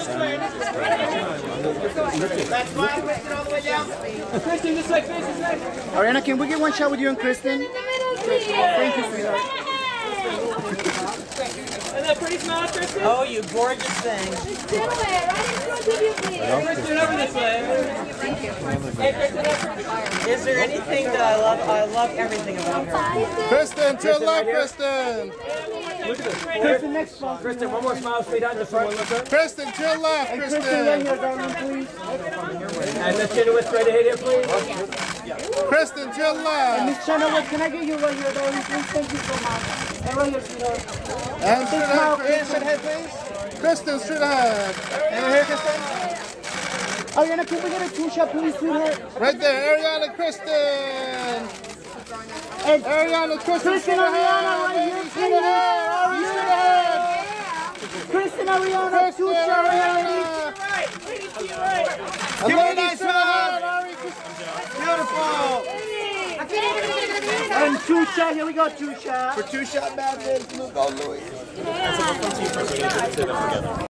That's why Kristen all the way down. Kristen, this way, face this way. Ariana, can we get one shot with you and Kristen? Thank you, sweetheart. And that pretty smile, Kristen? Oh, you gorgeous thing. Kristen, right in front of you, please. Kristen, over this way. Thank you. Hey, Kristen, over. Is there anything that I love? I love everything about her. Kristen, to your left, Kristen. Look at this. Kristen, next one. Kristen, one more smile, sweetheart, in the front. Kristen, to your left, Kristen. And Miss Chenoweth, right ahead here, please. Kristen, to your left. Miss Chenoweth, can I get you right here, darling, please? Thank you so much. And right here, sweetheart. And straight ahead, please. Kristen, straight ahead. And here, Kristen. Ariana, can we get a two-shot, please, sweetheart? Right there, Ariana, Kristen. And Ariana, Kristen, Kristen, Ariana, right here, please. Kristen, Ariana, two-shot, Ariana. Ladies, beautiful. And two-shot, here we go, two-shot. For two-shot, Madden, go Louis.